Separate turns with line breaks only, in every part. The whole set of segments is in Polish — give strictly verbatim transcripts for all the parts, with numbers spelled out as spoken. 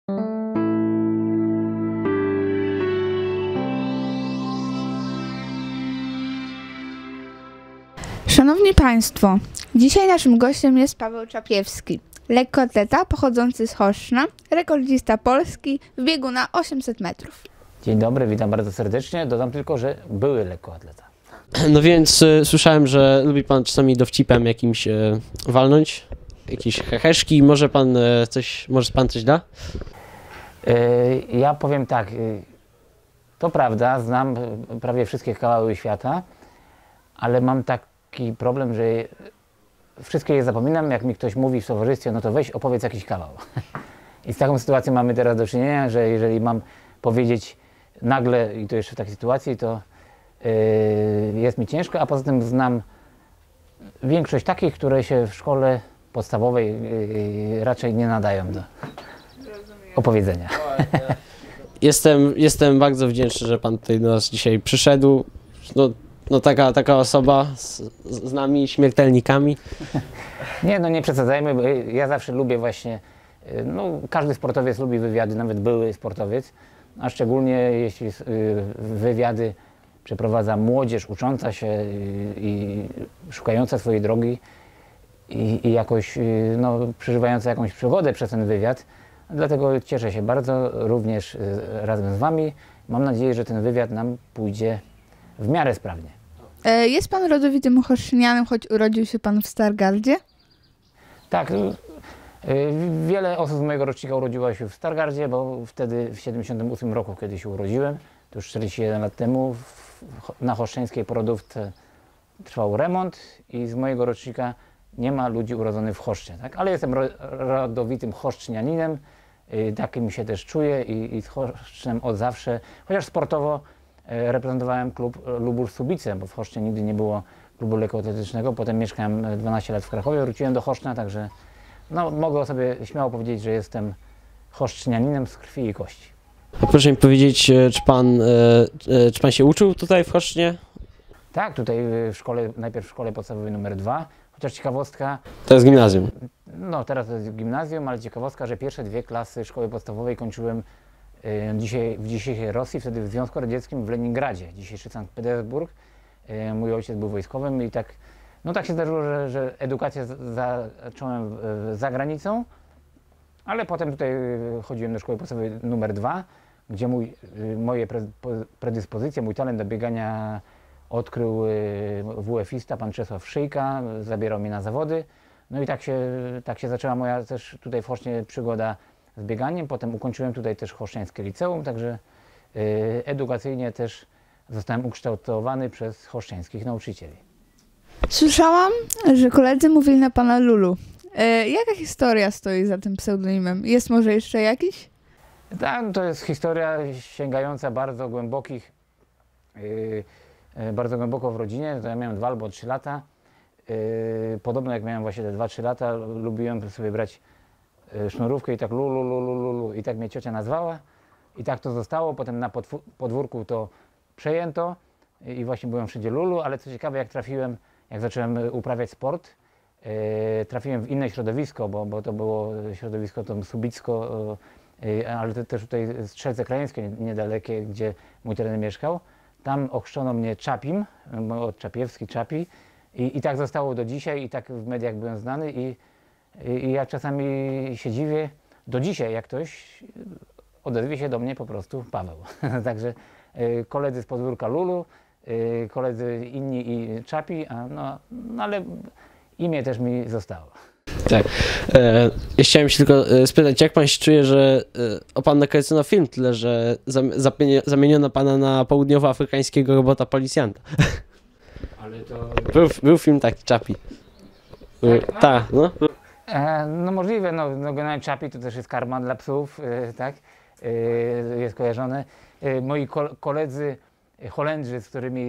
Szanowni Państwo, dzisiaj naszym gościem jest Paweł Czapiewski, lekkoatleta pochodzący z Choszczna, rekordzista Polski w biegu na osiemset metrów.
Dzień dobry, witam bardzo serdecznie. Dodam tylko, że były lekkoatleta.
No więc y, słyszałem, że lubi pan czasami dowcipem jakimś y, walnąć, jakieś heheszki. Może pan y, coś, może pan coś da?
Yy, ja powiem tak, yy, to prawda, znam prawie wszystkie kawały świata, ale mam taki problem, że wszystkie je zapominam. Jak mi ktoś mówi w towarzystwie, no to weź opowiedz jakiś kawał. I z taką sytuacją mamy teraz do czynienia, że jeżeli mam powiedzieć nagle, i to jeszcze w takiej sytuacji, to yy, jest mi ciężko, a poza tym znam większość takich, które się w szkole podstawowej yy, raczej nie nadają do opowiedzenia.
Jestem, jestem bardzo wdzięczny, że pan tutaj do nas dzisiaj przyszedł. No, no taka, taka osoba z, z nami, śmiertelnikami.
Nie, no nie przesadzajmy, bo ja zawsze lubię właśnie, no każdy sportowiec lubi wywiady, nawet były sportowiec, a szczególnie jeśli wywiady przeprowadza młodzież ucząca się i szukająca swojej drogi i, i jakoś, no, przeżywająca jakąś przygodę przez ten wywiad. Dlatego cieszę się bardzo również razem z Wami. Mam nadzieję, że ten wywiad nam pójdzie w miarę sprawnie.
Jest pan rodowitym choszcznianem, choć urodził się pan w Stargardzie?
Tak. Wiele osób z mojego rocznika urodziło się w Stargardzie, bo wtedy w siedemdziesiątym ósmym roku, kiedy się urodziłem, to już czterdzieści jeden lat temu, na choszczeńskiej porodówce trwał remont i z mojego rocznika nie ma ludzi urodzonych w Choszcznie, tak? Ale jestem ro rodowitym choszcznianinem, yy, takim się też czuję i, i z Choszcznem od zawsze, chociaż sportowo yy, reprezentowałem klub Lubur Subice, bo w Choszcznie nigdy nie było klubu lekkoatletycznego. Potem mieszkałem dwanaście lat w Krakowie, wróciłem do Choszczna, także no, mogę sobie śmiało powiedzieć, że jestem choszcznianinem z krwi i kości.
A proszę mi powiedzieć, czy pan, czy pan się uczył tutaj w Choszcznie?
Tak, tutaj w szkole, najpierw w szkole podstawowej numer dwa, chociaż ciekawostka...
To jest gimnazjum.
No teraz to jest gimnazjum, ale ciekawostka, że pierwsze dwie klasy szkoły podstawowej kończyłem y, dzisiaj, w dzisiejszej Rosji, wtedy w Związku Radzieckim w Leningradzie, dzisiejszy Sankt Petersburg. Y, mój ojciec był wojskowym i tak, no tak się zdarzyło, że, że edukację zacząłem y, za granicą, ale potem tutaj y, chodziłem do szkoły podstawowej numer dwa, gdzie mój, y, moje pre, predyspozycje, mój talent do biegania odkrył W F-ista, pan Czesław Szyjka, zabierał mnie na zawody. No i tak się, tak się zaczęła moja też tutaj w Choszcznie przygoda z bieganiem. Potem ukończyłem tutaj też choszczeńskie liceum, także y, edukacyjnie też zostałem ukształtowany przez choszczeńskich nauczycieli.
Słyszałam, że koledzy mówili na pana Lulu. E, jaka historia stoi za tym pseudonimem? Jest może jeszcze jakiś?
Tak, to jest historia sięgająca bardzo głębokich y, bardzo głęboko w rodzinie. To ja miałem dwa albo trzy lata. Podobno jak miałem właśnie te dwa trzy lata, lubiłem sobie brać sznurówkę i tak lulu, lulu, lulu. I tak mnie ciocia nazwała. I tak to zostało. Potem na podwórku to przejęto i właśnie byłem wszędzie lulu, ale co ciekawe, jak trafiłem, jak zacząłem uprawiać sport, trafiłem w inne środowisko, bo, bo to było środowisko to Subicko, ale to też tutaj Strzelce Krajeńskie niedalekie, gdzie mój trener mieszkał. Tam ochrzczono mnie Czapim, od Czapiewski, Czapi i, i tak zostało do dzisiaj i tak w mediach byłem znany i, i, i ja czasami się dziwię, do dzisiaj jak ktoś odezwie się do mnie po prostu Paweł. Także y, koledzy z podwórka Lulu, y, koledzy inni i Czapi, a no, no ale imię też mi zostało.
Tak. E, ja chciałem się tylko spytać, jak pan się czuje, że e, o pan nakręcono film, tyle że zamieniono pana na południowoafrykańskiego robota policjanta.
Ale to...
Był, był film taki, Czapi. Tak, ta, no.
E, no możliwe, no, no generalnie Czapi to też jest karma dla psów, e, tak, e, jest kojarzone. E, moi ko koledzy Holendrzy, z którymi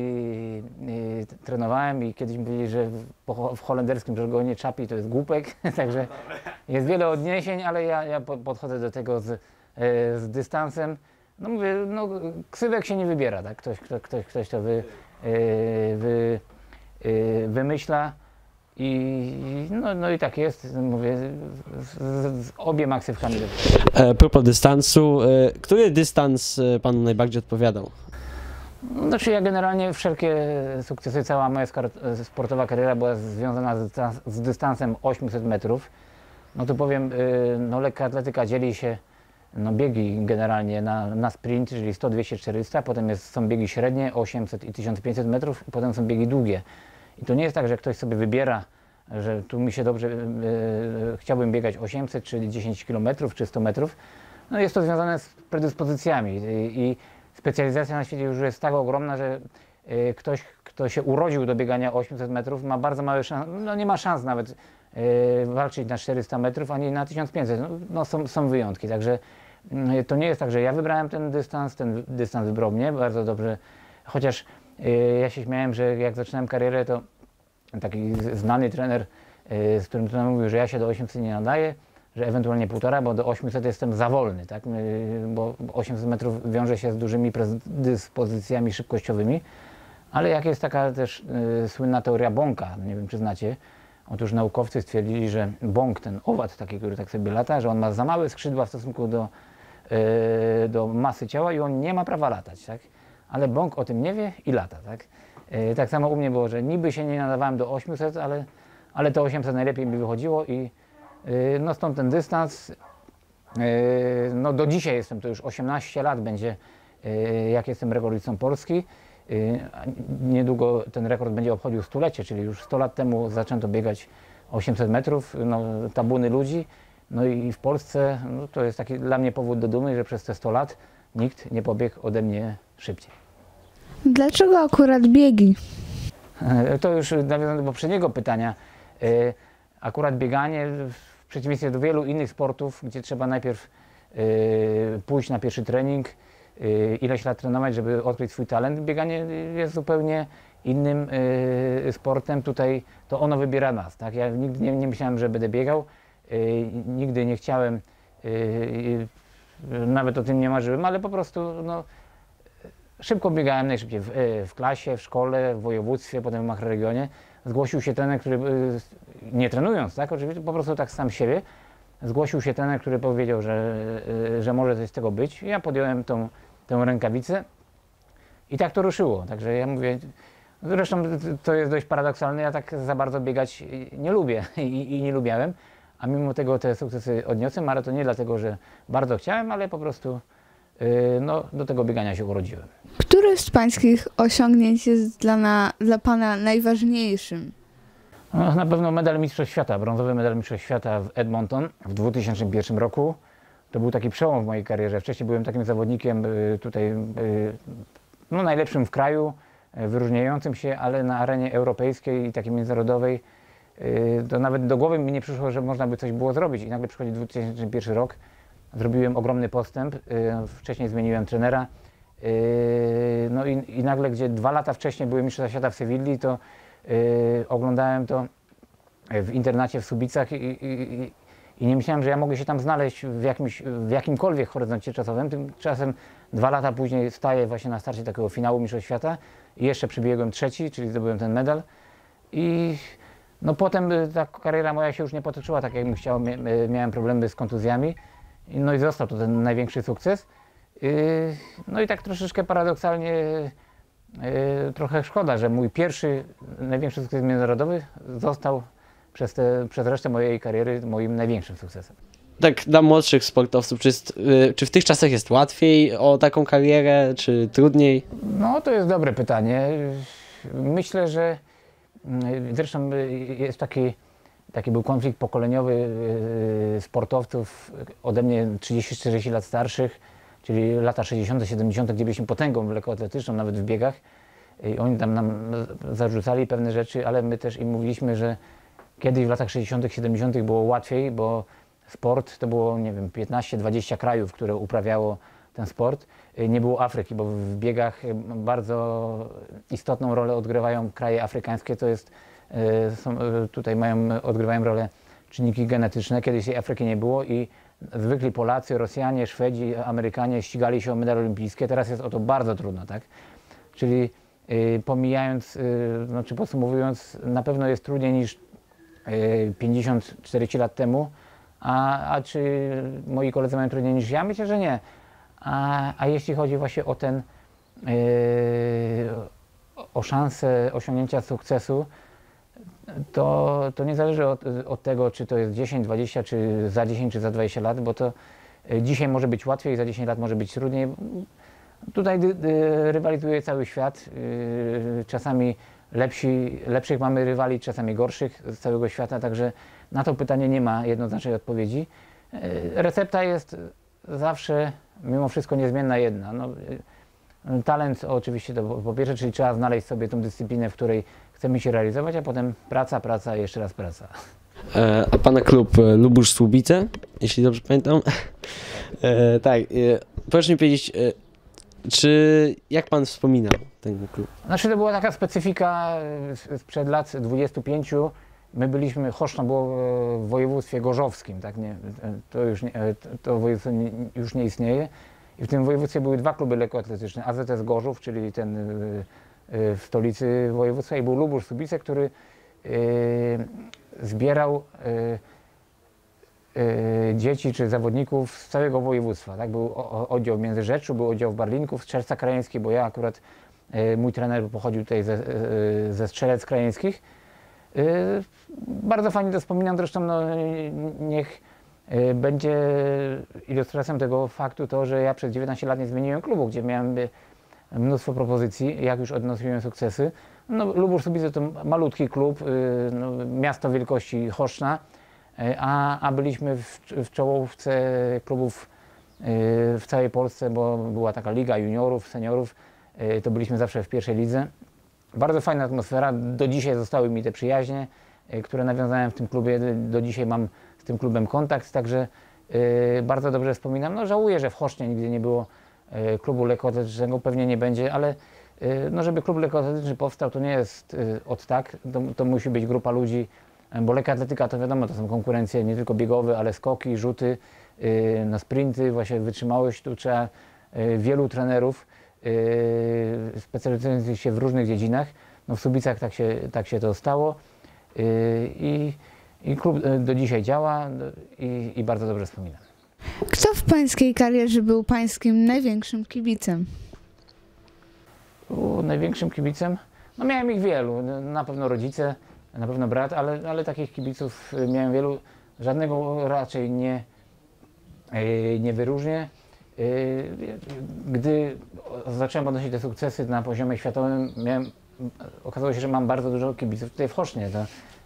y, trenowałem i kiedyś mówili, że w, w holenderskim żargonie Czapi to jest głupek, także jest wiele odniesień, ale ja, ja podchodzę do tego z, y, z dystansem. No mówię, no ksywek się nie wybiera, tak? Ktoś, kto, ktoś, ktoś to wy, y, wy, y, wymyśla, I no, no i tak jest, mówię, z, z, z obiema ksywkami.
E, propos dystansu, e, który dystans e, panu najbardziej odpowiadał?
Znaczy ja generalnie wszelkie sukcesy, cała moja sportowa kariera była związana z, dystans, z dystansem osiemset metrów. No to powiem, no lekka atletyka dzieli się, no biegi generalnie na, na sprint, czyli sto, dwieście, czterysta, potem jest, są biegi średnie, osiemset i tysiąc pięćset metrów, potem są biegi długie. I to nie jest tak, że ktoś sobie wybiera, że tu mi się dobrze, yy, chciałbym biegać osiemset, czy dziesięć kilometrów, czy sto metrów. No jest to związane z predyspozycjami i, i specjalizacja na świecie już jest tak ogromna, że yy, ktoś, kto się urodził do biegania osiemset metrów, ma bardzo małe szanse, no nie ma szans nawet yy, walczyć na czterysta metrów, ani na tysiąc pięćset. No, no są, są wyjątki, także yy, to nie jest tak, że ja wybrałem ten dystans, ten dystans wybrał mnie bardzo dobrze, chociaż yy, ja się śmiałem, że jak zaczynałem karierę, to taki znany trener, z którym trener mówił, że ja się do osiemset nie nadaję, że ewentualnie półtora, bo do osiemset jestem za wolny, tak? Bo osiemset metrów wiąże się z dużymi predyspozycjami szybkościowymi, ale jak jest taka też y, słynna teoria bąka, nie wiem czy znacie, otóż naukowcy stwierdzili, że bąk, ten owad taki, który tak sobie lata, że on ma za małe skrzydła w stosunku do, y, do masy ciała i on nie ma prawa latać, tak? Ale bąk o tym nie wie i lata, tak? Tak samo u mnie było, że niby się nie nadawałem do osiemset, ale, ale to osiemset najlepiej mi wychodziło i no stąd ten dystans. No do dzisiaj jestem, to już osiemnaście lat będzie, jak jestem rekordistą Polski. Niedługo ten rekord będzie obchodził stulecie, czyli już sto lat temu zaczęto biegać osiemset metrów, no, tabuny ludzi. No i w Polsce no, to jest taki dla mnie powód do dumy, że przez te sto lat nikt nie pobiegł ode mnie szybciej.
Dlaczego akurat biegi?
To już nawiązując do poprzedniego pytania. Akurat bieganie, w przeciwieństwie do wielu innych sportów, gdzie trzeba najpierw pójść na pierwszy trening, ileś lat trenować, żeby odkryć swój talent, bieganie jest zupełnie innym sportem. Tutaj to ono wybiera nas. Tak? Ja nigdy nie, nie myślałem, że będę biegał. Nigdy nie chciałem, nawet o tym nie marzyłem, ale po prostu no, szybko biegałem najszybciej w, w klasie, w szkole, w województwie, potem w makroregionie. Zgłosił się trener, który, nie trenując, tak, oczywiście, po prostu tak sam siebie, zgłosił się trener, który powiedział, że, że może coś z tego być. Ja podjąłem tą, tę rękawicę i tak to ruszyło. Także ja mówię, zresztą to jest dość paradoksalne, ja tak za bardzo biegać nie lubię i, i nie lubiałem, a mimo tego te sukcesy odniosłem, ale to nie dlatego, że bardzo chciałem, ale po prostu no, do tego biegania się urodziłem.
Który z pańskich osiągnięć jest dla, na, dla pana najważniejszym?
No, na pewno medal Mistrzostw Świata, brązowy medal Mistrzostw Świata w Edmonton w dwa tysiące pierwszym roku. To był taki przełom w mojej karierze. Wcześniej byłem takim zawodnikiem tutaj no, najlepszym w kraju, wyróżniającym się, ale na arenie europejskiej i takiej międzynarodowej to nawet do głowy mi nie przyszło, że można by coś było zrobić. I nagle przychodzi dwa tysiące pierwszy rok. Zrobiłem ogromny postęp, wcześniej zmieniłem trenera, no i, i nagle, gdzie dwa lata wcześniej były Mistrzostwa Świata w Sewilli, to oglądałem to w internacie w Słubicach i, i, i nie myślałem, że ja mogę się tam znaleźć w, jakimś, w jakimkolwiek horyzoncie czasowym. Tymczasem dwa lata później staję właśnie na starcie takiego finału Mistrzostw Świata i jeszcze przybiegłem trzeci, czyli zdobyłem ten medal. I no potem ta kariera moja się już nie potoczyła tak, jakbym chciał, miałem problemy z kontuzjami. No i został to ten największy sukces. No i tak troszeczkę paradoksalnie, trochę szkoda, że mój pierwszy, największy sukces międzynarodowy został przez, te, przez resztę mojej kariery moim największym sukcesem.
Tak, dla młodszych sportowców, czy, jest, czy w tych czasach jest łatwiej o taką karierę, czy trudniej?
No to jest dobre pytanie. Myślę, że zresztą jest taki Taki był konflikt pokoleniowy sportowców ode mnie trzydzieści czterdzieści lat starszych, czyli lata sześćdziesiąte siedemdziesiąte, gdzie byliśmy potęgą lekkoatletyczną, nawet w biegach. I oni tam nam zarzucali pewne rzeczy, ale my też im mówiliśmy, że kiedyś w latach sześćdziesiątych siedemdziesiątych było łatwiej, bo sport to było, nie wiem, piętnaście dwadzieścia krajów, które uprawiało ten sport. Nie było Afryki, bo w biegach bardzo istotną rolę odgrywają kraje afrykańskie, to jest Są, tutaj mają, odgrywają rolę czynniki genetyczne. Kiedyś tej Afryki nie było i zwykli Polacy, Rosjanie, Szwedzi, Amerykanie ścigali się o medale olimpijskie. Teraz jest o to bardzo trudno, tak? Czyli y, pomijając, y, znaczy podsumowując, na pewno jest trudniej niż pięćdziesiąt czterdzieści lat temu, a, a czy moi koledzy mają trudniej niż ja? Myślę, że nie. A, a jeśli chodzi właśnie o ten, yy, o szansę osiągnięcia sukcesu, to, to nie zależy od, od tego, czy to jest dziesięć, dwadzieścia, czy za dziesięć, czy za dwadzieścia lat, bo to dzisiaj może być łatwiej, za dziesięć lat może być trudniej. Tutaj dy, dy, rywalizuje cały świat. Yy, czasami lepsi, lepszych mamy rywali, czasami gorszych z całego świata, także na to pytanie nie ma jednoznacznej odpowiedzi. Yy, recepta jest zawsze mimo wszystko niezmienna jedna. No, yy, talent oczywiście to po pierwsze, czyli trzeba znaleźć sobie tą dyscyplinę, w której chcemy się realizować, a potem praca, praca i jeszcze raz praca.
E, a pana klub e, Lubusz Słubice, jeśli dobrze pamiętam. E, tak, e, proszę mi powiedzieć, e, czy jak pan wspominał ten klub?
Znaczy to była taka specyfika sprzed lat dwudziestu pięciu. My byliśmy, Choszno było w województwie gorzowskim, tak? Nie, to już nie, to województwo nie, już nie istnieje. I w tym województwie były dwa kluby lekkoatletyczne. A Z S Gorzów, czyli ten w stolicy województwa, i był Lubusz Słubice, który zbierał dzieci czy zawodników z całego województwa. Tak? Był oddział w Międzyrzeczu, był oddział w Barlinku, w Strzelcach Krajeńskich, bo ja akurat, mój trener pochodził tutaj ze, ze Strzelec Krajeńskich. Bardzo fajnie to wspominam, zresztą no, niech będzie ilustracją tego faktu to, że ja przez dziewiętnaście lat nie zmieniłem klubu, gdzie miałem mnóstwo propozycji, jak już odnosiłem sukcesy. No, Lubusz Słubice to malutki klub, no, miasto wielkości Choszna, a, a byliśmy w, w czołówce klubów w całej Polsce, bo była taka liga juniorów, seniorów, to byliśmy zawsze w pierwszej lidze. Bardzo fajna atmosfera, do dzisiaj zostały mi te przyjaźnie, które nawiązałem w tym klubie, do dzisiaj mam z tym klubem kontakt, także bardzo dobrze wspominam. No, żałuję, że w Chosznie nigdy nie było klubu lekkoatletycznego, pewnie nie będzie, ale no, żeby klub lekkoatletyczny powstał, to nie jest od tak, to, to musi być grupa ludzi, bo lekkoatletyka to wiadomo, to są konkurencje nie tylko biegowe, ale skoki, rzuty, no, sprinty, właśnie wytrzymałość, tu trzeba wielu trenerów specjalizujących się w różnych dziedzinach. No, w Słubicach tak się, tak się to stało i, i klub do dzisiaj działa i, i bardzo dobrze wspominam.
Kto w pańskiej karierze był pańskim największym kibicem?
U, największym kibicem? No miałem ich wielu, na pewno rodzice, na pewno brat, ale, ale takich kibiców miałem wielu. Żadnego raczej nie, nie wyróżnię. Gdy zacząłem odnosić te sukcesy na poziomie światowym, miałem, okazało się, że mam bardzo dużo kibiców tutaj w Chosznie. To,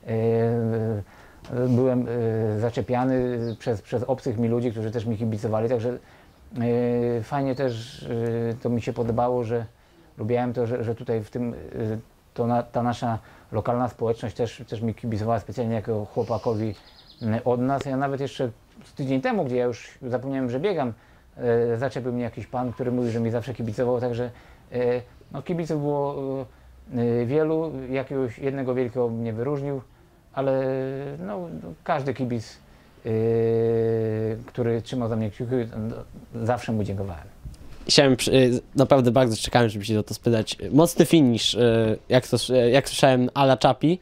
byłem zaczepiany przez, przez obcych mi ludzi, którzy też mi kibicowali, także fajnie też to mi się podobało, że lubiałem to, że, że tutaj w tym to na, ta nasza lokalna społeczność też, też mi kibicowała specjalnie jako chłopakowi od nas. Ja nawet jeszcze tydzień temu, gdzie ja już zapomniałem, że biegam, zaczepił mnie jakiś pan, który mówił, że mi zawsze kibicował, także no, kibiców było wielu, jakiegoś jednego wielkiego mnie wyróżnił, ale no, każdy kibic, który trzymał za mnie kciuki, zawsze mu dziękowałem.
Chciałem, naprawdę bardzo czekałem, żeby się o to spytać. Mocny finish, jak, to, jak słyszałem, a la Czapi.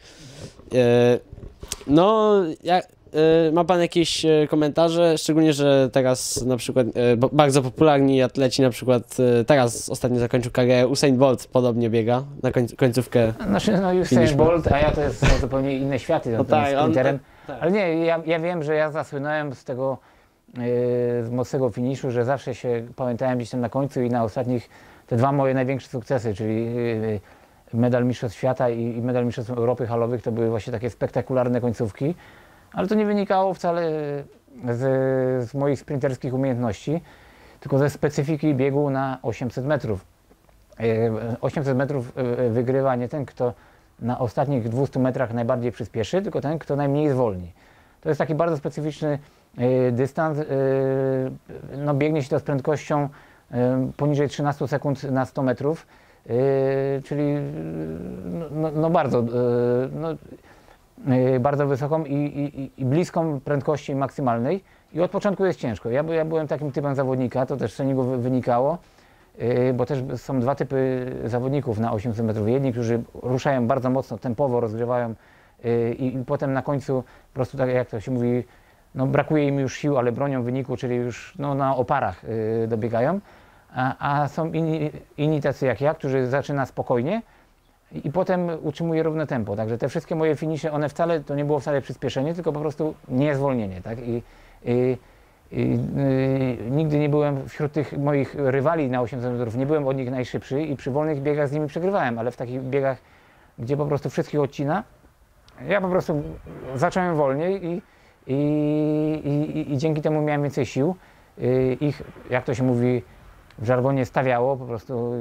No, jak, ma pan jakieś komentarze? Szczególnie, że teraz na przykład bardzo popularni atleci, na przykład teraz ostatnio zakończył karierę, Usain Bolt podobnie biega na końc końcówkę.
Znaczy, no Usain Bolt, a ja to jest no, zupełnie inne światy, no, tak, sprinterem. Tak. Ale nie, ja, ja wiem, że ja zasłynąłem z tego z mocnego finiszu, że zawsze się pamiętałem gdzieś tam na końcu i na ostatnich te dwa moje największe sukcesy, czyli medal Mistrzostw Świata i medal Mistrzostw Europy halowych, to były właśnie takie spektakularne końcówki, ale to nie wynikało wcale z, z moich sprinterskich umiejętności, tylko ze specyfiki biegu na osiemset metrów. osiemset metrów wygrywa nie ten, kto na ostatnich dwustu metrach najbardziej przyspieszy, tylko ten, kto najmniej zwolni. To jest taki bardzo specyficzny dystans, no, biegnie się to z prędkością poniżej trzynastu sekund na sto metrów, czyli no, no bardzo, no, bardzo wysoką i, i, i bliską prędkości maksymalnej i od początku jest ciężko. Ja, ja byłem takim typem zawodnika, to też z treningu wynikało, bo też są dwa typy zawodników na osiemset metrów. Jedni, którzy ruszają bardzo mocno, tempowo, rozgrywają y, i potem na końcu po prostu tak jak to się mówi, no brakuje im już sił, ale bronią wyniku, czyli już no, na oparach y, dobiegają, a, a są inni, inni tacy jak ja, którzy zaczyna spokojnie i, i potem utrzymuje równe tempo, także te wszystkie moje finisze, one wcale, to nie było wcale przyspieszenie, tylko po prostu nie zwolnienie, tak? I, i, i y, nigdy nie byłem wśród tych moich rywali na osiemset metrów, nie byłem od nich najszybszy i przy wolnych biegach z nimi przegrywałem, ale w takich biegach, gdzie po prostu wszystkich odcina, ja po prostu zacząłem wolniej i, i, i, i dzięki temu miałem więcej sił. Y, ich, jak to się mówi w żargonie, stawiało, po prostu y,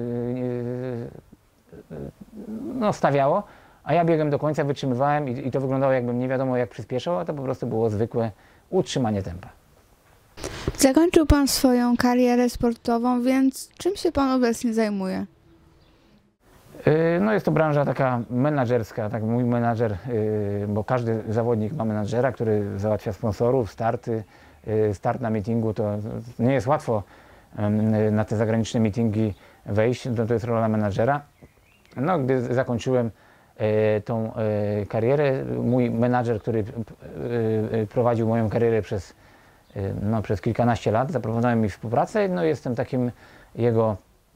y, no stawiało, a ja biegłem do końca, wytrzymywałem i, i to wyglądało jakbym nie wiadomo jak przyspieszał, a to po prostu było zwykłe utrzymanie tempa.
Zakończył pan swoją karierę sportową, więc czym się pan obecnie zajmuje?
No jest to branża taka menadżerska, tak mój menadżer, bo każdy zawodnik ma menadżera, który załatwia sponsorów, starty, start na meetingu, to nie jest łatwo na te zagraniczne meetingi wejść, to, to jest rola menadżera. No gdy zakończyłem tą karierę, mój menadżer, który prowadził moją karierę przez, no, przez kilkanaście lat, zaproponował mi współpracę, no jestem takim jego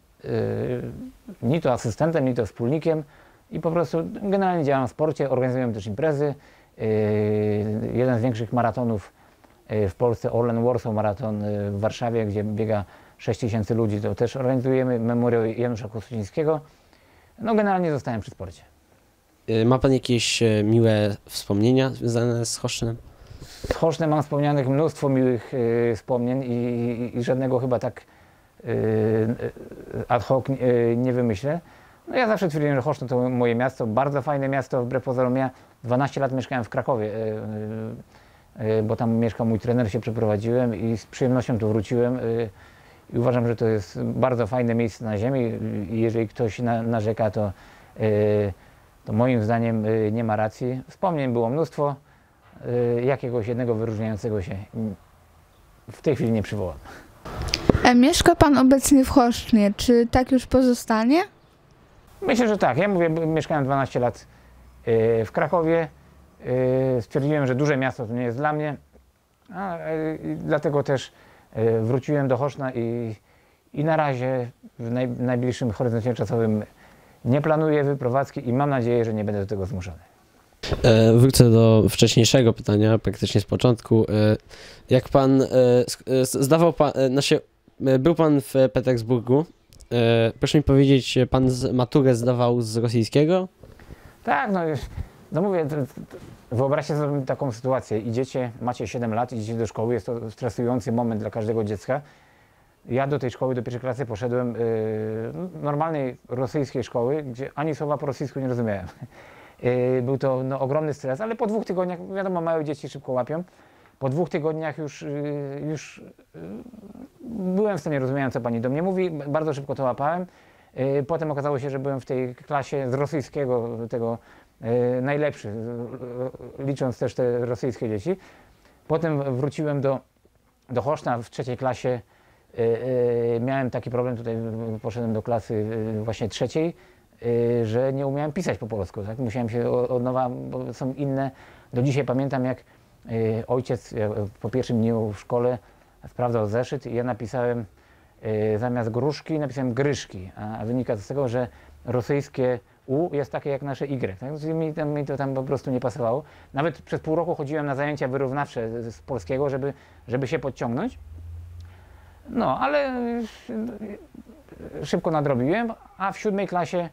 ni to asystentem, ni to wspólnikiem i po prostu generalnie działam w sporcie, organizujemy też imprezy. Jeden z większych maratonów w Polsce, Orlen Warsaw Maraton w Warszawie, gdzie biega sześć tysięcy ludzi, to też organizujemy, memoriał Janusza Kostudzińskiego. No generalnie zostałem przy sporcie.
Ma pan jakieś miłe wspomnienia związane z Choszczynem?
Z Choszczem mam wspomnianych mnóstwo miłych wspomnień i, i, i żadnego chyba tak ad hoc nie wymyślę. No ja zawsze twierdziłem, że Choszczyn to moje miasto, bardzo fajne miasto, wbrew pozorom. Ja dwanaście lat mieszkałem w Krakowie, bo tam mieszkał mój trener, się przeprowadziłem i z przyjemnością tu wróciłem i uważam, że to jest bardzo fajne miejsce na ziemi i jeżeli ktoś na, narzeka, to, to moim zdaniem nie ma racji. Wspomnień było mnóstwo, jakiegoś jednego wyróżniającego się w tej chwili nie przywołam.
Mieszka pan obecnie w Choszcznie. Czy tak już pozostanie?
Myślę, że tak. Ja mówię, mieszkałem dwanaście lat w Krakowie. Stwierdziłem, że duże miasto to nie jest dla mnie. A, dlatego też wróciłem do Choszna i, i na razie w naj, najbliższym horyzoncie czasowym nie planuję wyprowadzki i mam nadzieję, że nie będę do tego zmuszony.
Wrócę do wcześniejszego pytania, praktycznie z początku. Jak pan zdawał pan, znaczy, był pan w Petersburgu, proszę mi powiedzieć, pan maturę zdawał z rosyjskiego?
Tak, no, no mówię, to, to, wyobraźcie sobie taką sytuację, idziecie, macie siedem lat, idziecie do szkoły, jest to stresujący moment dla każdego dziecka. Ja do tej szkoły, do pierwszej klasy poszedłem yy, normalnej rosyjskiej szkoły, gdzie ani słowa po rosyjsku nie rozumiałem. Yy, był to no, ogromny stres, ale po dwóch tygodniach, wiadomo, małe dzieci szybko łapią, po dwóch tygodniach już, yy, już yy, byłem w stanie, rozumiałem, co pani do mnie mówi, bardzo szybko to łapałem. Yy, potem okazało się, że byłem w tej klasie z rosyjskiego, tego yy, najlepszy, yy, licząc też te rosyjskie dzieci. Potem wróciłem do, do Choszna w trzeciej klasie. Yy, yy, miałem taki problem, tutaj poszedłem do klasy yy, właśnie trzeciej, yy, że nie umiałem pisać po polsku, tak? Musiałem się od nowa, bo są inne. Do dzisiaj pamiętam, jak yy, ojciec yy, po pierwszym dniu w szkole sprawdzał zeszyt i ja napisałem yy, zamiast gruszki napisałem gryszki, a, a wynika to z tego, że rosyjskie U jest takie jak nasze Y, tak? Mi, tam, mi to tam po prostu nie pasowało. Nawet przez pół roku chodziłem na zajęcia wyrównawcze z, z polskiego, żeby, żeby się podciągnąć. No, ale szybko nadrobiłem, a w siódmej klasie,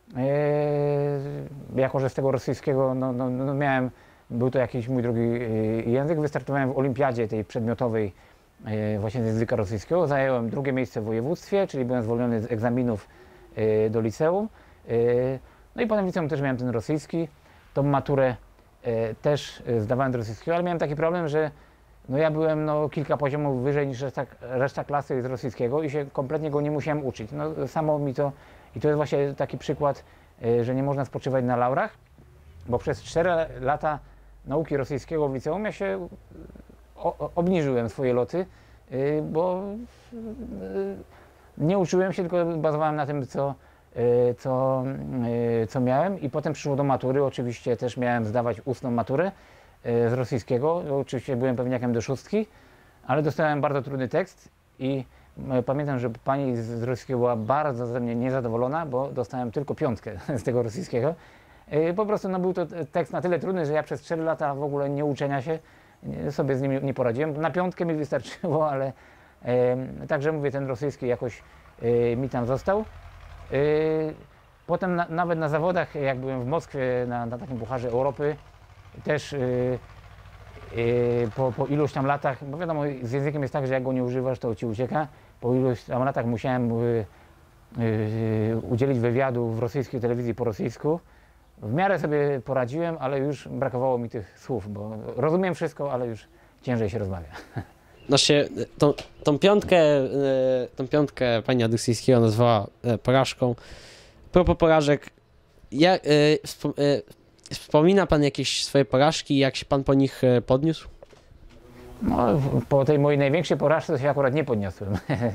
yy, jako że z tego rosyjskiego no, no, no miałem, był to jakiś mój drugi język, wystartowałem w olimpiadzie tej przedmiotowej yy, właśnie z języka rosyjskiego, zająłem drugie miejsce w województwie, czyli byłem zwolniony z egzaminów yy, do liceum. Yy, no i potem w liceum też miałem ten rosyjski, tą maturę yy, też zdawałem do rosyjskiego, ale miałem taki problem, że no ja byłem no, kilka poziomów wyżej niż reszta, reszta klasy z rosyjskiego i się kompletnie go nie musiałem uczyć. No, samo mi to, i to jest właśnie taki przykład, y, że nie można spoczywać na laurach, bo przez cztery lata nauki rosyjskiego w liceum ja się o, obniżyłem swoje loty, y, bo y, nie uczyłem się, tylko bazowałem na tym, co, y, co, y, co miałem i potem przyszło do matury. Oczywiście też miałem zdawać ustną maturę y, z rosyjskiego. Oczywiście byłem pewniakiem do szóstki, ale dostałem bardzo trudny tekst i y, pamiętam, że pani z rosyjskiego była bardzo ze mnie niezadowolona, bo dostałem tylko piątkę z tego rosyjskiego. Y, po prostu no, był to tekst na tyle trudny, że ja przez cztery lata w ogóle nie uczenia się y, sobie z nim nie poradziłem. Na piątkę mi wystarczyło, ale y, także mówię, ten rosyjski jakoś y, mi tam został. Y, potem na, nawet na zawodach, jak byłem w Moskwie na, na takim Pucharze Europy, też y, y, po, po iluś tam latach, bo wiadomo, z językiem jest tak, że jak go nie używasz, to ci ucieka. Po iluś tam latach musiałem y, y, udzielić wywiadu w rosyjskiej telewizji po rosyjsku. W miarę sobie poradziłem, ale już brakowało mi tych słów, bo rozumiem wszystko, ale już ciężej się rozmawia.
Znaczy, tą, tą piątkę, e, tą piątkę pani Aduksijskiego nazwała e, porażką. Propos porażek, ja, e, wspo, e, wspomina pan jakieś swoje porażki, jak się pan po nich e, podniósł?
No, po tej mojej największej porażce to się akurat nie podniosłem.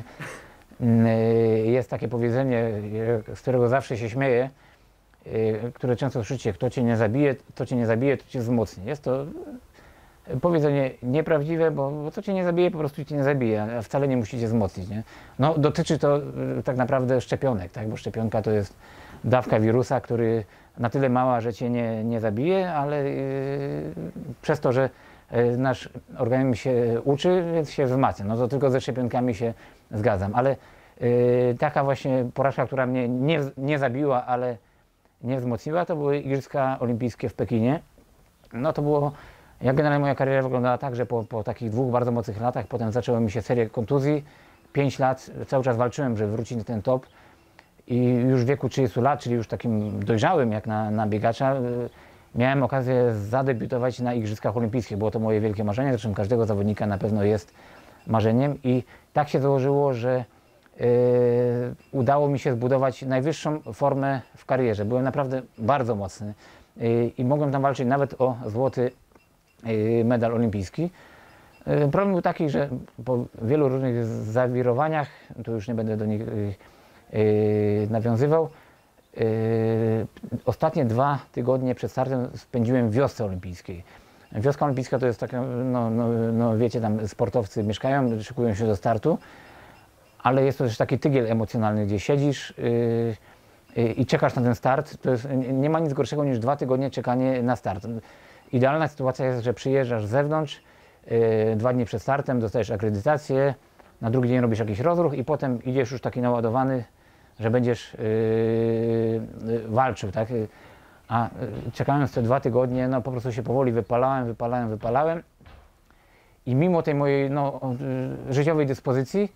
Jest takie powiedzenie, z którego zawsze się śmieję, które często słyszycie: kto cię nie zabije, to cię nie zabije, to cię wzmocni. Jest to powiedzenie nieprawdziwe, bo, bo to cię nie zabije, po prostu cię nie zabije, a wcale nie musicie wzmocnić. Nie? No, dotyczy to tak naprawdę szczepionek, tak? Bo szczepionka to jest dawka wirusa, który na tyle mała, że cię nie, nie zabije, ale yy, przez to, że yy, nasz organizm się uczy, więc się wzmacnia. No to tylko ze szczepionkami się zgadzam, ale yy, taka właśnie porażka, która mnie nie, nie zabiła, ale nie wzmocniła, to były Igrzyska Olimpijskie w Pekinie. No to było, ja generalnie moja kariera wyglądała tak, że po, po takich dwóch bardzo mocnych latach potem zaczęły mi się serie kontuzji. Pięć lat cały czas walczyłem, żeby wrócić na ten top i już w wieku trzydziestu lat, czyli już takim dojrzałym jak na, na biegacza, miałem okazję zadebiutować na Igrzyskach Olimpijskich. Było to moje wielkie marzenie, zresztą każdego zawodnika na pewno jest marzeniem i tak się założyło, że Yy, udało mi się zbudować najwyższą formę w karierze. Byłem naprawdę bardzo mocny yy, i mogłem tam walczyć nawet o złoty yy, medal olimpijski. Yy, problem był taki, że po wielu różnych zawirowaniach, tu już nie będę do nich yy, yy, nawiązywał, yy, ostatnie dwa tygodnie przed startem spędziłem w wiosce olimpijskiej. Wioska olimpijska to jest taka, no, no, no wiecie, tam sportowcy mieszkają, szykują się do startu. Ale jest to też taki tygiel emocjonalny, gdzie siedzisz yy, yy, i czekasz na ten start. To jest, nie ma nic gorszego niż dwa tygodnie czekanie na start. Idealna sytuacja jest, że przyjeżdżasz z zewnątrz, yy, dwa dni przed startem, dostajesz akredytację, na drugi dzień robisz jakiś rozruch i potem idziesz już taki naładowany, że będziesz yy, yy, walczył, tak? A yy, czekając te dwa tygodnie, no po prostu się powoli wypalałem, wypalałem, wypalałem i mimo tej mojej no, yy, życiowej dyspozycji,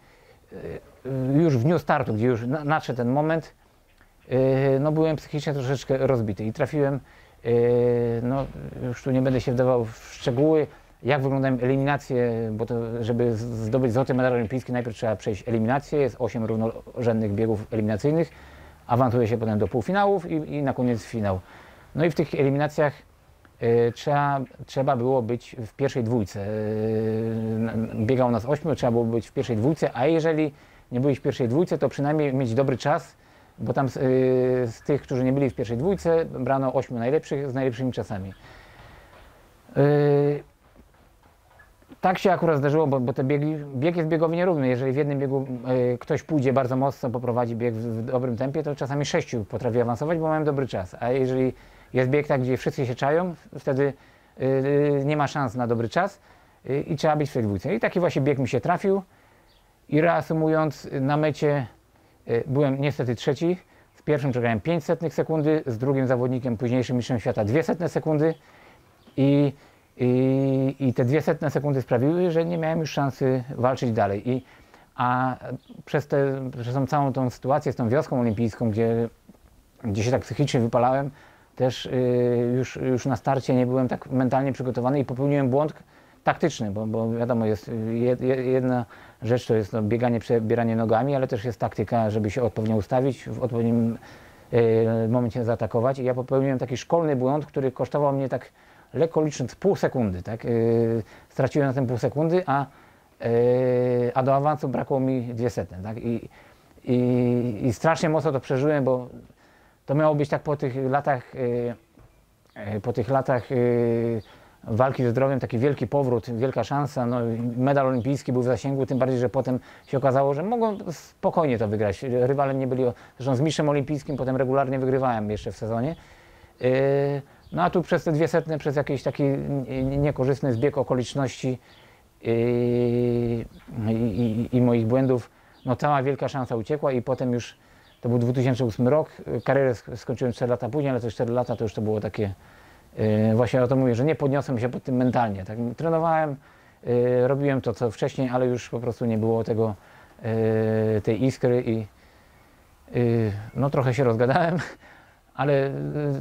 już w dniu startu, gdzie już nadszedł ten moment, no byłem psychicznie troszeczkę rozbity i trafiłem, no już tu nie będę się wdawał w szczegóły, jak wyglądają eliminacje, bo to, żeby zdobyć złoty medal olimpijski, najpierw trzeba przejść eliminację, jest osiem równorzędnych biegów eliminacyjnych, awansuje się potem do półfinałów i, i na koniec finał. No i w tych eliminacjach y, trzeba, trzeba było być w pierwszej dwójce. Y, biegało nas ośmiu, trzeba było być w pierwszej dwójce, a jeżeli nie byłeś w pierwszej dwójce, to przynajmniej mieć dobry czas, bo tam z, y, z tych, którzy nie byli w pierwszej dwójce, brano ośmiu najlepszych z najlepszymi czasami. Y, Tak się akurat zdarzyło, bo, bo te biegi, bieg jest biegowi nierówny. Jeżeli w jednym biegu y, ktoś pójdzie bardzo mocno, poprowadzi bieg w, w dobrym tempie, to czasami sześciu potrafi awansować, bo mają dobry czas. A jeżeli jest bieg tak, gdzie wszyscy się czają, wtedy y, y, nie ma szans na dobry czas y, i trzeba być w tej dwójce. I taki właśnie bieg mi się trafił. I reasumując, na mecie y, byłem niestety trzeci. Z pierwszym czekałem pięć setnych sekundy, z drugim zawodnikiem, późniejszym mistrzem świata dwie setne sekundy. I I, I te dwie setne sekundy sprawiły, że nie miałem już szansy walczyć dalej. I, a przez, te, przez tą całą tą sytuację z tą wioską olimpijską, gdzie, gdzie się tak psychicznie wypalałem, też y, już, już na starcie nie byłem tak mentalnie przygotowany i popełniłem błąd taktyczny, bo, bo wiadomo, jest jed, jedna rzecz to jest no, bieganie, przebieranie nogami, ale też jest taktyka, żeby się odpowiednio ustawić, w odpowiednim y, momencie zaatakować. I ja popełniłem taki szkolny błąd, który kosztował mnie tak lekko licząc pół sekundy, tak? Yy, straciłem na tym pół sekundy, a, yy, a do awansu brakło mi dwie setne, tak? I, i, i strasznie mocno to przeżyłem, bo to miało być tak po tych latach, po tych latach walki ze zdrowiem, taki wielki powrót, wielka szansa, no, medal olimpijski był w zasięgu, tym bardziej, że potem się okazało, że mogą spokojnie to wygrać. Rywalem nie byli, zresztą z mistrzem olimpijskim potem regularnie wygrywałem jeszcze w sezonie. No a tu przez te dwie setne, przez jakiś taki niekorzystny zbieg okoliczności i, i, i moich błędów, no cała wielka szansa uciekła i potem już, to był dwa tysiące ósmy rok, karierę skończyłem cztery lata później, ale te cztery lata to już to było takie, yy, właśnie o to mówię, że nie podniosłem się pod tym mentalnie. Tak? Trenowałem, yy, robiłem to co wcześniej, ale już po prostu nie było tego, yy, tej iskry i yy, no trochę się rozgadałem, ale yy,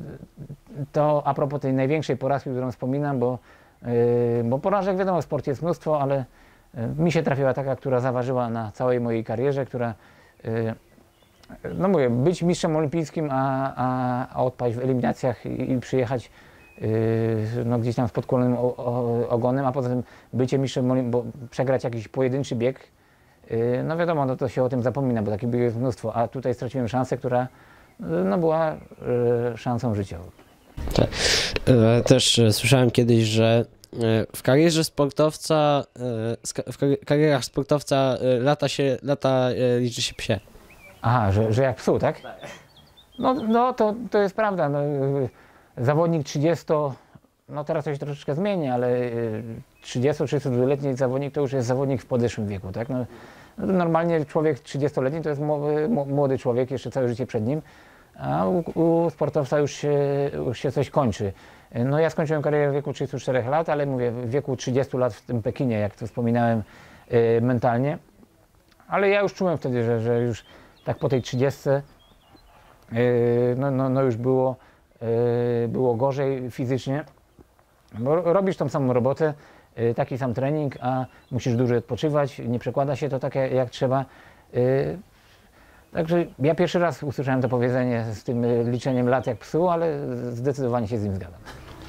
to a propos tej największej porażki, którą wspominam, bo, yy, bo porażek wiadomo w sporcie jest mnóstwo, ale yy, mi się trafiła taka, która zaważyła na całej mojej karierze, która yy, no mówię, być mistrzem olimpijskim, a, a, a odpaść w eliminacjach i, i przyjechać yy, no gdzieś tam z podkulonym o, o, ogonem, a poza tym bycie mistrzem, bo przegrać jakiś pojedynczy bieg, yy, no wiadomo, no to się o tym zapomina, bo takich biegów jest mnóstwo, a tutaj straciłem szansę, która no, była yy, szansą życiową.
Tak. Też słyszałem kiedyś, że w karierze sportowca, w karierach sportowca lata się, lata liczy się psie.
Aha, że, że jak psu, tak? No, no to, to jest prawda. No, zawodnik trzydziesto, no teraz to się troszeczkę zmieni, ale trzydziesto-trzydziestodwuletni zawodnik to już jest zawodnik w podeszłym wieku, tak? No, normalnie człowiek trzydziestoletni to jest młody człowiek, jeszcze całe życie przed nim, a u, u sportowca już się, już się coś kończy. No ja skończyłem karierę w wieku trzydziestu czterech lat, ale mówię, w wieku trzydziestu lat w tym Pekinie, jak to wspominałem, yy, mentalnie. Ale ja już czułem wtedy, że, że już tak po tej trzydziestce yy, no, no, no już było, yy, było gorzej fizycznie. Bo robisz tą samą robotę, yy, taki sam trening, a musisz dłużej odpoczywać, nie przekłada się to tak jak trzeba. Yy, Także ja pierwszy raz usłyszałem to powiedzenie z tym liczeniem lat jak psu, ale zdecydowanie się z nim zgadzam.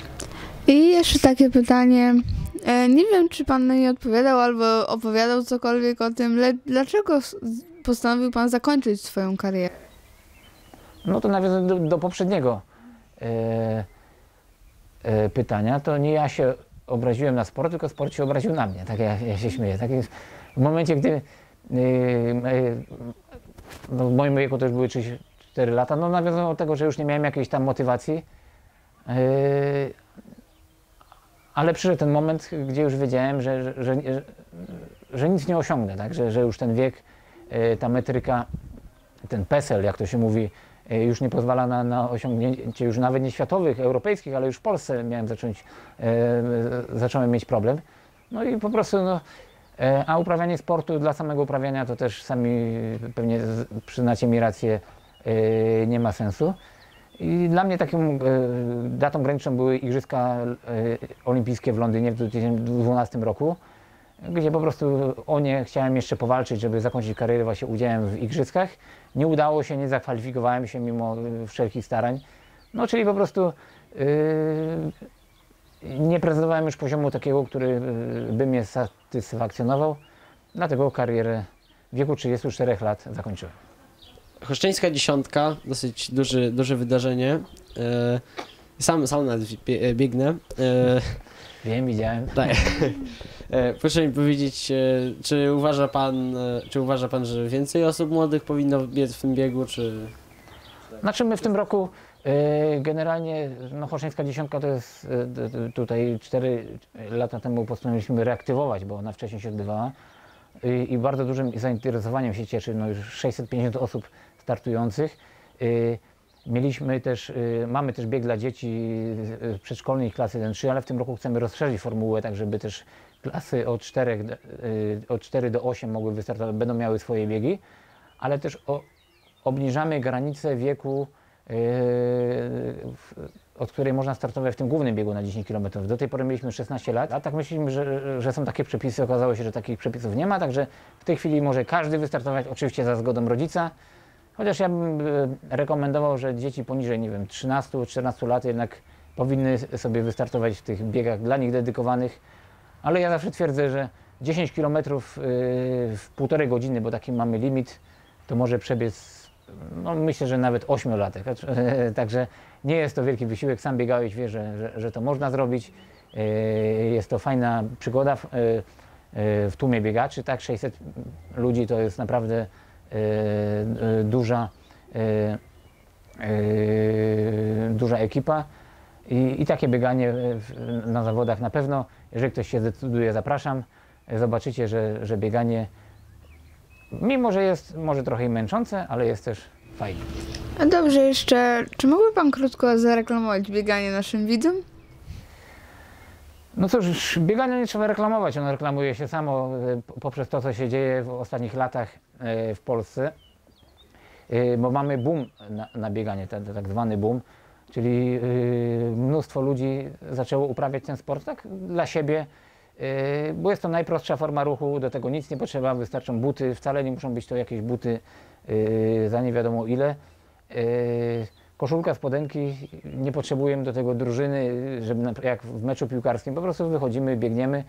I jeszcze takie pytanie. E, nie wiem, czy pan na nie odpowiadał albo opowiadał cokolwiek o tym, le- dlaczego s- postanowił pan zakończyć swoją karierę?
No to nawiązując do, do poprzedniego e, e, pytania, to nie ja się obraziłem na sport, tylko sport się obraził na mnie. Tak ja, ja się śmieję. Tak jest, w momencie, gdy e, e, no w moim wieku to już były trzydzieści cztery lata, no nawiązując do tego, że już nie miałem jakiejś tam motywacji, yy, ale przyszedł ten moment, gdzie już wiedziałem, że, że, że, że, że nic nie osiągnę, tak? że, że już ten wiek, yy, ta metryka, ten PESEL, jak to się mówi, yy, już nie pozwala na, na osiągnięcie już nawet nie światowych, europejskich, ale już w Polsce miałem zacząć, yy, zacząłem mieć problem. No i po prostu no, a uprawianie sportu dla samego uprawiania to też sami pewnie przyznacie mi rację, nie ma sensu. I dla mnie taką datą graniczną były Igrzyska Olimpijskie w Londynie w dwa tysiące dwunastym roku, gdzie po prostu o nie chciałem jeszcze powalczyć, żeby zakończyć karierę właśnie udziałem w Igrzyskach. Nie udało się, nie zakwalifikowałem się mimo wszelkich starań. No czyli po prostu nie prezentowałem już poziomu takiego, który by mnie satysfakcjonował, dlatego karierę w wieku trzydziestu czterech lat zakończyłem.
Chrzczeńska dziesiątka, dosyć duży, duże wydarzenie. Sam, sam nawet biegnę.
Wiem, widziałem.
Tak. Proszę mi powiedzieć, czy uważa pan, czy uważa pan, że więcej osób młodych powinno biec w tym biegu, czy...
Znaczy my w tym roku generalnie, no Chrzczeńska dziesiątka to jest tutaj cztery lata temu postanowiliśmy reaktywować, bo ona wcześniej się odbywała i, i bardzo dużym zainteresowaniem się cieszy, no już sześćset pięćdziesiąt osób startujących. Mieliśmy też, mamy też bieg dla dzieci przedszkolnej klasy jeden trzy, ale w tym roku chcemy rozszerzyć formułę, tak żeby też klasy od czterech, od czterech do ośmiu mogły wystartować, będą miały swoje biegi, ale też o, obniżamy granicę wieku, od której można startować w tym głównym biegu na dziesięć kilometrów. Do tej pory mieliśmy szesnaście lat, a tak myślimy, że, że są takie przepisy. Okazało się, że takich przepisów nie ma, także w tej chwili może każdy wystartować, oczywiście za zgodą rodzica. Chociaż ja bym rekomendował, że dzieci poniżej, nie wiem, trzynastu czternastu lat jednak powinny sobie wystartować w tych biegach dla nich dedykowanych. Ale ja zawsze twierdzę, że dziesięć kilometrów w półtorej godziny, bo taki mamy limit, to może przebiec, no myślę, że nawet ośmiolatek. Także nie jest to wielki wysiłek, sam biegałeś, wiesz, że, że, że to można zrobić. Jest to fajna przygoda w, w tłumie biegaczy, tak, sześćset ludzi to jest naprawdę duża, duża ekipa i, i takie bieganie na zawodach na pewno, jeżeli ktoś się zdecyduje, zapraszam, zobaczycie, że, że bieganie, mimo że jest może trochę i męczące, ale jest też fajne.
A dobrze, jeszcze, czy mógłby Pan krótko zareklamować bieganie naszym widzom?
No cóż, bieganie nie trzeba reklamować, ono reklamuje się samo poprzez to, co się dzieje w ostatnich latach w Polsce, bo mamy boom na, na bieganie, tak, tak zwany boom, czyli mnóstwo ludzi zaczęło uprawiać ten sport tak dla siebie, bo jest to najprostsza forma ruchu, do tego nic nie potrzeba, wystarczą buty, wcale nie muszą być to jakieś buty za nie wiadomo ile. Koszulka, spodenki, nie potrzebujemy do tego drużyny, żeby jak w meczu piłkarskim, po prostu wychodzimy, biegniemy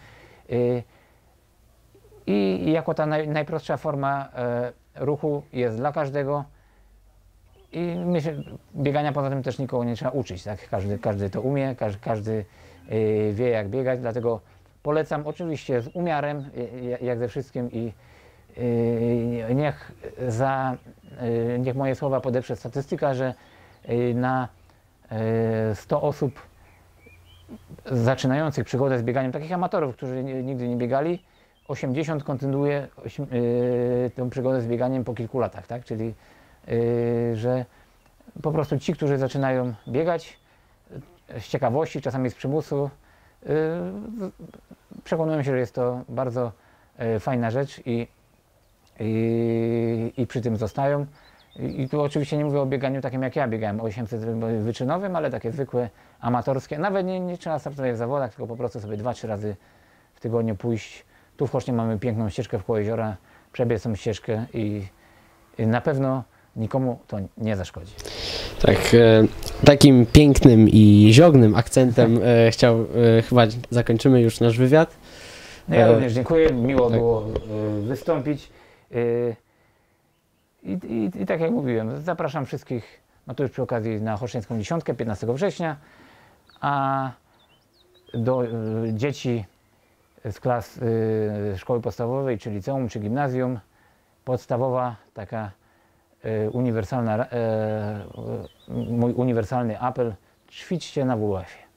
i jako ta naj, najprostsza forma ruchu jest dla każdego i myślę, biegania poza tym też nikogo nie trzeba uczyć, tak? Każdy, każdy to umie, każdy, każdy wie jak biegać, dlatego polecam oczywiście z umiarem, jak ze wszystkim i niech, za, niech moje słowa podeprze statystyka, że na sto osób zaczynających przygodę z bieganiem, takich amatorów, którzy nigdy nie biegali, osiemdziesiąt kontynuuje tę przygodę z bieganiem po kilku latach, tak? Czyli że po prostu ci, którzy zaczynają biegać z ciekawości, czasami z przymusu, przekonują się, że jest to bardzo fajna rzecz i, i, i przy tym zostają. I tu oczywiście nie mówię o bieganiu takim jak ja biegałem, osiemset wyczynowym, ale takie zwykłe, amatorskie. Nawet nie, nie trzeba startować w zawodach, tylko po prostu sobie dwa, trzy razy w tygodniu pójść. Tu w Chosznie mamy piękną ścieżkę w koło jeziora, przebiec tą ścieżkę i, i na pewno nikomu to nie zaszkodzi.
Tak, e, takim pięknym i ziognym akcentem e, chciał, e, chyba zakończymy już nasz wywiad.
No ja również dziękuję, miło tak. było e, wystąpić. E, i, i, I tak jak mówiłem, zapraszam wszystkich, no to już przy okazji na Choszczyńską Dziesiątkę, piętnastego września, a do e, dzieci z klas e, szkoły podstawowej, czy liceum, czy gimnazjum, podstawowa taka uniwersalna, mój uniwersalny apel, ćwiczcie na W F ie.